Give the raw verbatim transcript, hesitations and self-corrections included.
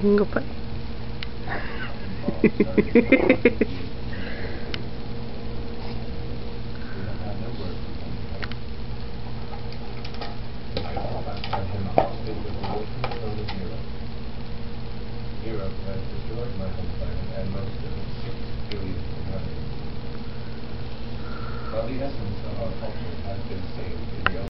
Gupa. Europe has destroyed my home planet and most of its six billion inhabitants. While the essence of our culture has been saved in the